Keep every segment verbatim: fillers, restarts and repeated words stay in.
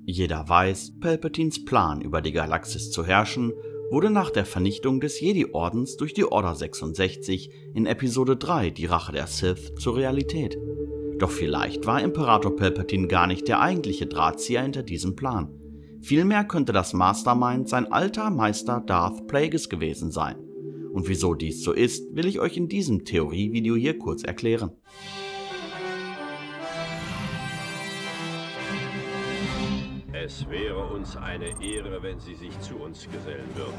Jeder weiß, Palpatines Plan, über die Galaxis zu herrschen, wurde nach der Vernichtung des Jedi-Ordens durch die Order sechsundsechzig in Episode drei, die Rache der Sith, zur Realität. Doch vielleicht war Imperator Palpatine gar nicht der eigentliche Drahtzieher hinter diesem Plan. Vielmehr könnte das Mastermind sein alter Meister Darth Plagueis gewesen sein. Und wieso dies so ist, will ich euch in diesem Theorievideo hier kurz erklären. Es wäre uns eine Ehre, wenn Sie sich zu uns gesellen würden.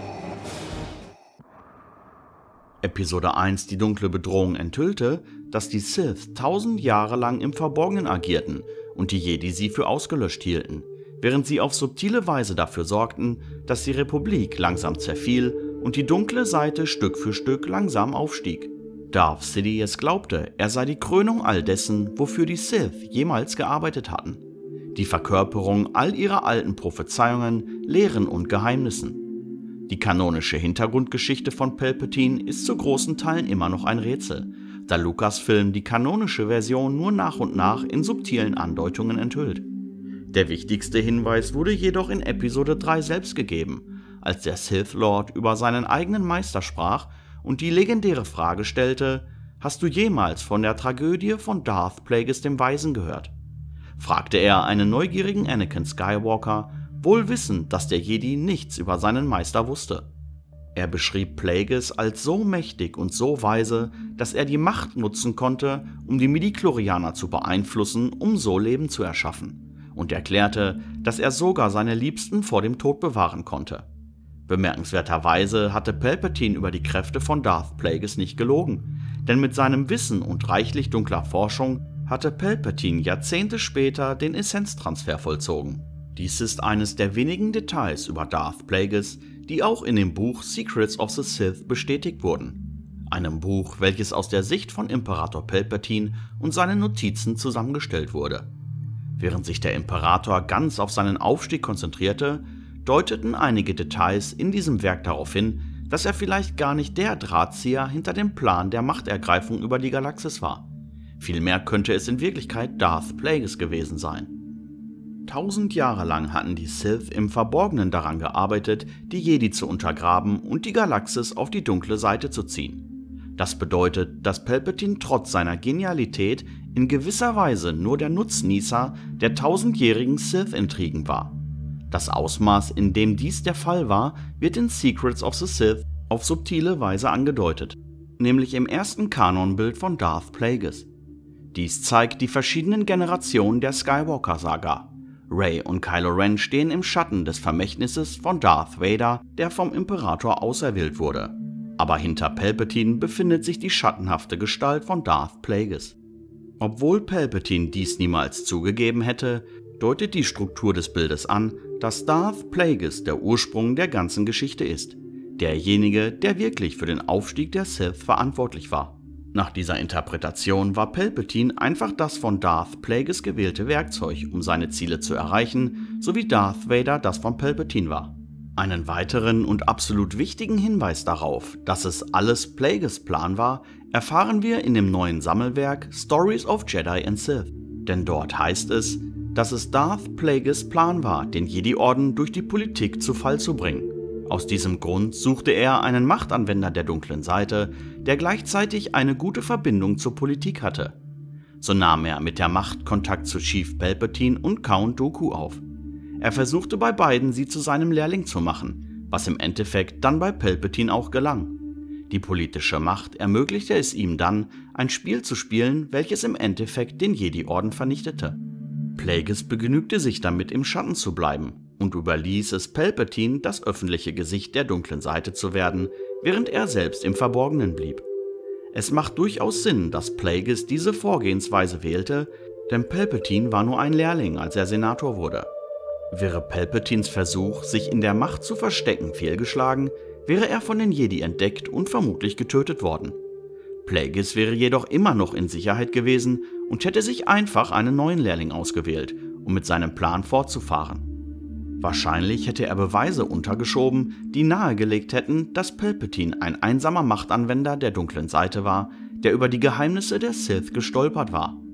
Episode eins, die dunkle Bedrohung, enthüllte, dass die Sith tausend Jahre lang im Verborgenen agierten und die Jedi sie für ausgelöscht hielten, während sie auf subtile Weise dafür sorgten, dass die Republik langsam zerfiel und die dunkle Seite Stück für Stück langsam aufstieg. Darth Sidious glaubte, er sei die Krönung all dessen, wofür die Sith jemals gearbeitet hatten. Die Verkörperung all ihrer alten Prophezeiungen, Lehren und Geheimnissen. Die kanonische Hintergrundgeschichte von Palpatine ist zu großen Teilen immer noch ein Rätsel, da Lucasfilm die kanonische Version nur nach und nach in subtilen Andeutungen enthüllt. Der wichtigste Hinweis wurde jedoch in Episode drei selbst gegeben, als der Sith Lord über seinen eigenen Meister sprach und die legendäre Frage stellte: Hast du jemals von der Tragödie von Darth Plagueis dem Weisen gehört? Fragte er einen neugierigen Anakin Skywalker, wohl wissend, dass der Jedi nichts über seinen Meister wusste. Er beschrieb Plagueis als so mächtig und so weise, dass er die Macht nutzen konnte, um die Midi-Chlorianer zu beeinflussen, um so Leben zu erschaffen, und erklärte, dass er sogar seine Liebsten vor dem Tod bewahren konnte. Bemerkenswerterweise hatte Palpatine über die Kräfte von Darth Plagueis nicht gelogen, denn mit seinem Wissen und reichlich dunkler Forschung hatte Palpatine Jahrzehnte später den Essenztransfer vollzogen. Dies ist eines der wenigen Details über Darth Plagueis, die auch in dem Buch Secrets of the Sith bestätigt wurden. Einem Buch, welches aus der Sicht von Imperator Palpatine und seinen Notizen zusammengestellt wurde. Während sich der Imperator ganz auf seinen Aufstieg konzentrierte, deuteten einige Details in diesem Werk darauf hin, dass er vielleicht gar nicht der Drahtzieher hinter dem Plan der Machtergreifung über die Galaxis war. Vielmehr könnte es in Wirklichkeit Darth Plagueis gewesen sein. Tausend Jahre lang hatten die Sith im Verborgenen daran gearbeitet, die Jedi zu untergraben und die Galaxis auf die dunkle Seite zu ziehen. Das bedeutet, dass Palpatine trotz seiner Genialität in gewisser Weise nur der Nutznießer der tausendjährigen Sith-Intrigen war. Das Ausmaß, in dem dies der Fall war, wird in Secrets of the Sith auf subtile Weise angedeutet, nämlich im ersten Kanonbild von Darth Plagueis. Dies zeigt die verschiedenen Generationen der Skywalker-Saga. Rey und Kylo Ren stehen im Schatten des Vermächtnisses von Darth Vader, der vom Imperator auserwählt wurde. Aber hinter Palpatine befindet sich die schattenhafte Gestalt von Darth Plagueis. Obwohl Palpatine dies niemals zugegeben hätte, deutet die Struktur des Bildes an, dass Darth Plagueis der Ursprung der ganzen Geschichte ist, derjenige, der wirklich für den Aufstieg der Sith verantwortlich war. Nach dieser Interpretation war Palpatine einfach das von Darth Plagueis gewählte Werkzeug, um seine Ziele zu erreichen, so wie Darth Vader das von Palpatine war. Einen weiteren und absolut wichtigen Hinweis darauf, dass es alles Plagueis Plan war, erfahren wir in dem neuen Sammelwerk Stories of Jedi and Sith. Denn dort heißt es, dass es Darth Plagueis Plan war, den Jedi-Orden durch die Politik zu Fall zu bringen. Aus diesem Grund suchte er einen Machtanwender der dunklen Seite, der gleichzeitig eine gute Verbindung zur Politik hatte. So nahm er mit der Macht Kontakt zu Chief Palpatine und Count Dooku auf. Er versuchte bei beiden, sie zu seinem Lehrling zu machen, was im Endeffekt dann bei Palpatine auch gelang. Die politische Macht ermöglichte es ihm dann, ein Spiel zu spielen, welches im Endeffekt den Jedi-Orden vernichtete. Plagueis begnügte sich damit, im Schatten zu bleiben und überließ es Palpatine, das öffentliche Gesicht der dunklen Seite zu werden, während er selbst im Verborgenen blieb. Es macht durchaus Sinn, dass Plagueis diese Vorgehensweise wählte, denn Palpatine war nur ein Lehrling, als er Senator wurde. Wäre Palpatines Versuch, sich in der Macht zu verstecken, fehlgeschlagen, wäre er von den Jedi entdeckt und vermutlich getötet worden. Plagueis wäre jedoch immer noch in Sicherheit gewesen und hätte sich einfach einen neuen Lehrling ausgewählt, um mit seinem Plan fortzufahren. Wahrscheinlich hätte er Beweise untergeschoben, die nahegelegt hätten, dass Palpatine ein einsamer Machtanwender der dunklen Seite war, der über die Geheimnisse der Sith gestolpert war.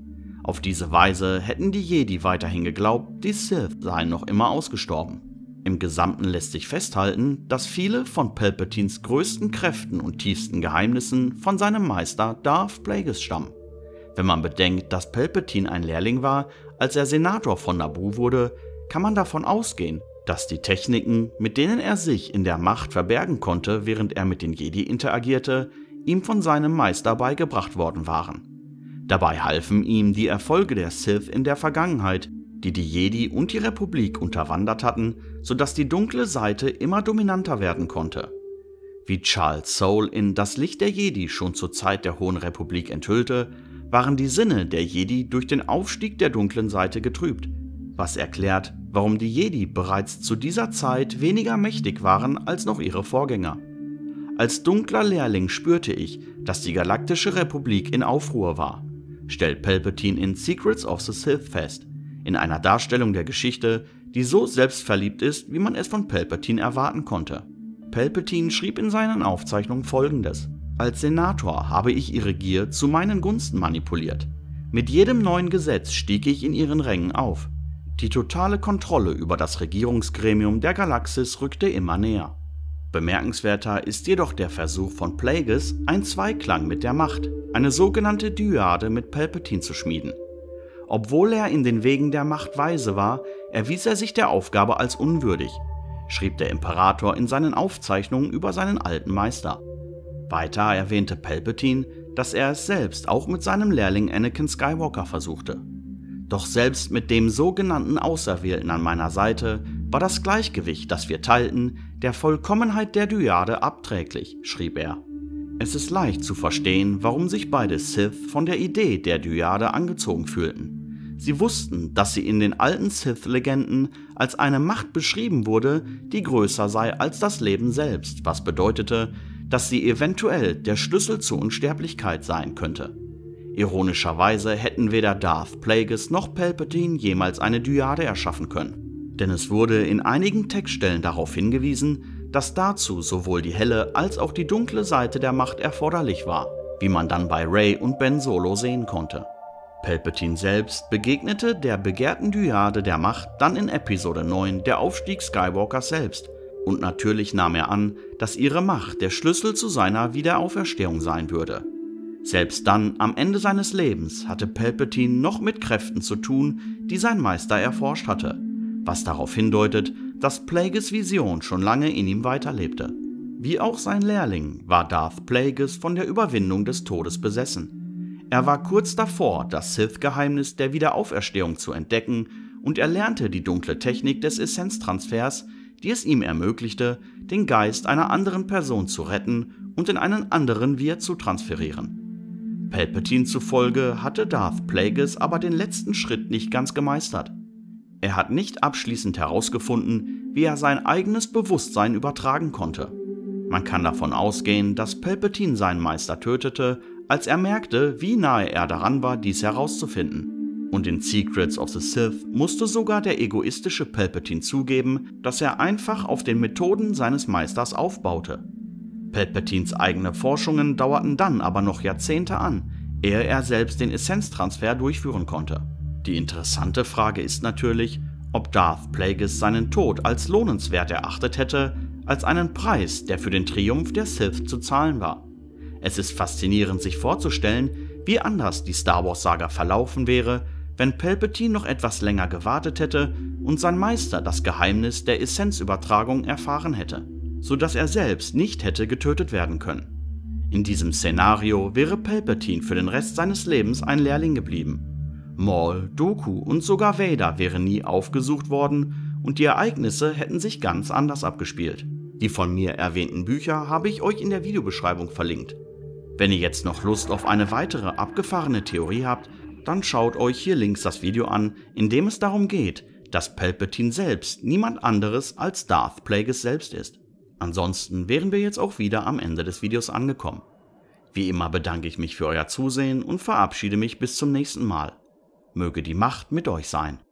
Auf diese Weise hätten die Jedi weiterhin geglaubt, die Sith seien noch immer ausgestorben. Im Gesamten lässt sich festhalten, dass viele von Palpatines größten Kräften und tiefsten Geheimnissen von seinem Meister Darth Plagueis stammen. Wenn man bedenkt, dass Palpatine ein Lehrling war, als er Senator von Naboo wurde, kann man davon ausgehen, dass die Techniken, mit denen er sich in der Macht verbergen konnte, während er mit den Jedi interagierte, ihm von seinem Meister beigebracht worden waren. Dabei halfen ihm die Erfolge der Sith in der Vergangenheit, die die Jedi und die Republik unterwandert hatten, sodass die dunkle Seite immer dominanter werden konnte. Wie Charles Soule in Das Licht der Jedi schon zur Zeit der Hohen Republik enthüllte, waren die Sinne der Jedi durch den Aufstieg der dunklen Seite getrübt, was erklärt, warum die Jedi bereits zu dieser Zeit weniger mächtig waren als noch ihre Vorgänger. Als dunkler Lehrling spürte ich, dass die Galaktische Republik in Aufruhr war, stellt Palpatine in Secrets of the Sith fest, in einer Darstellung der Geschichte, die so selbstverliebt ist, wie man es von Palpatine erwarten konnte. Palpatine schrieb in seinen Aufzeichnungen Folgendes: Als Senator habe ich ihre Gier zu meinen Gunsten manipuliert. Mit jedem neuen Gesetz stieg ich in ihren Rängen auf. Die totale Kontrolle über das Regierungsgremium der Galaxis rückte immer näher. Bemerkenswerter ist jedoch der Versuch von Plagueis, ein Zweiklang mit der Macht, eine sogenannte Dyade mit Palpatine zu schmieden. Obwohl er in den Wegen der Macht weise war, erwies er sich der Aufgabe als unwürdig, schrieb der Imperator in seinen Aufzeichnungen über seinen alten Meister. Weiter erwähnte Palpatine, dass er es selbst auch mit seinem Lehrling Anakin Skywalker versuchte. Doch selbst mit dem sogenannten Auserwählten an meiner Seite war das Gleichgewicht, das wir teilten, der Vollkommenheit der Dyade abträglich, schrieb er. Es ist leicht zu verstehen, warum sich beide Sith von der Idee der Dyade angezogen fühlten. Sie wussten, dass sie in den alten Sith-Legenden als eine Macht beschrieben wurde, die größer sei als das Leben selbst, was bedeutete, dass sie eventuell der Schlüssel zur Unsterblichkeit sein könnte. Ironischerweise hätten weder Darth Plagueis noch Palpatine jemals eine Dyade erschaffen können, denn es wurde in einigen Textstellen darauf hingewiesen, dass dazu sowohl die helle als auch die dunkle Seite der Macht erforderlich war, wie man dann bei Rey und Ben Solo sehen konnte. Palpatine selbst begegnete der begehrten Dyade der Macht dann in Episode neun, der Aufstieg Skywalkers selbst, und natürlich nahm er an, dass ihre Macht der Schlüssel zu seiner Wiederauferstehung sein würde. Selbst dann, am Ende seines Lebens, hatte Palpatine noch mit Kräften zu tun, die sein Meister erforscht hatte, was darauf hindeutet, dass Plagueis Vision schon lange in ihm weiterlebte. Wie auch sein Lehrling war Darth Plagueis von der Überwindung des Todes besessen. Er war kurz davor, das Sith-Geheimnis der Wiederauferstehung zu entdecken, und er lernte die dunkle Technik des Essenztransfers, die es ihm ermöglichte, den Geist einer anderen Person zu retten und in einen anderen Wir zu transferieren. Palpatine zufolge hatte Darth Plagueis aber den letzten Schritt nicht ganz gemeistert. Er hat nicht abschließend herausgefunden, wie er sein eigenes Bewusstsein übertragen konnte. Man kann davon ausgehen, dass Palpatine seinen Meister tötete, als er merkte, wie nahe er daran war, dies herauszufinden. Und in Secrets of the Sith musste sogar der egoistische Palpatine zugeben, dass er einfach auf den Methoden seines Meisters aufbaute. Palpatines eigene Forschungen dauerten dann aber noch Jahrzehnte an, ehe er selbst den Essenztransfer durchführen konnte. Die interessante Frage ist natürlich, ob Darth Plagueis seinen Tod als lohnenswert erachtet hätte, als einen Preis, der für den Triumph der Sith zu zahlen war. Es ist faszinierend, sich vorzustellen, wie anders die Star Wars-Saga verlaufen wäre, wenn Palpatine noch etwas länger gewartet hätte und sein Meister das Geheimnis der Essenzübertragung erfahren hätte, sodass er selbst nicht hätte getötet werden können. In diesem Szenario wäre Palpatine für den Rest seines Lebens ein Lehrling geblieben. Maul, Dooku und sogar Vader wären nie aufgesucht worden und die Ereignisse hätten sich ganz anders abgespielt. Die von mir erwähnten Bücher habe ich euch in der Videobeschreibung verlinkt. Wenn ihr jetzt noch Lust auf eine weitere abgefahrene Theorie habt, dann schaut euch hier links das Video an, in dem es darum geht, dass Palpatine selbst niemand anderes als Darth Plagueis selbst ist. Ansonsten wären wir jetzt auch wieder am Ende des Videos angekommen. Wie immer bedanke ich mich für euer Zusehen und verabschiede mich bis zum nächsten Mal. Möge die Macht mit euch sein.